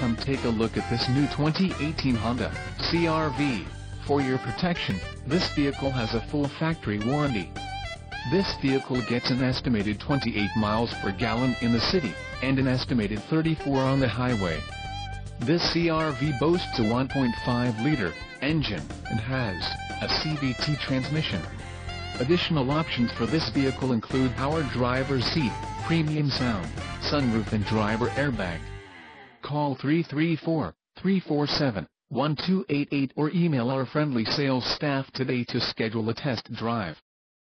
Come take a look at this new 2018 Honda CR-V. For your protection, this vehicle has a full factory warranty. This vehicle gets an estimated 28 miles per gallon in the city, and an estimated 34 on the highway. This CR-V boasts a 1.5-liter engine, and has a CVT transmission. Additional options for this vehicle include power driver's seat, premium sound, sunroof and driver airbag. Call 334-347-1288 or email our friendly sales staff today to schedule a test drive.